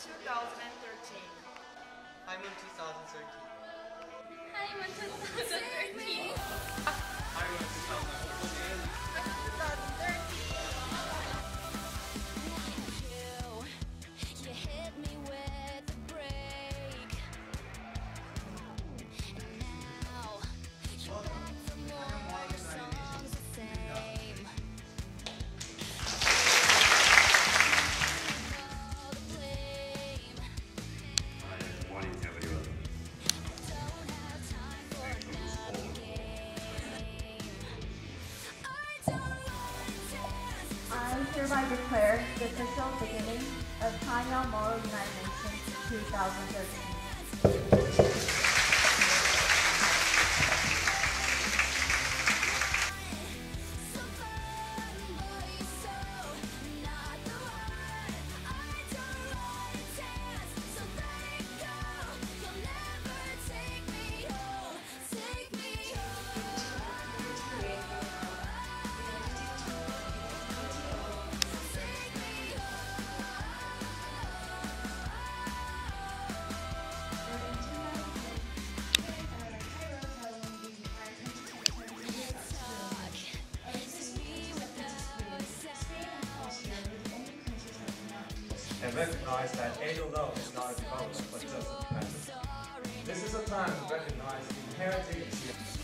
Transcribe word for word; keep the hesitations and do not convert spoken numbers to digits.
two thousand thirteen. HYMUN two thousand thirteen. HYMUN two thousand thirteen. HYMUN two thousand fourteen. two thousand thirteen. You hit me with a break. And now you're back for more. Your song's the same. All the blame. Don't have time for another game. I don't want to I hereby declare the official beginning of HYMUN United Nations two thousand thirteen. And recognize that age alone is not a development, but just a dependence. This is a time to recognize the inherent agency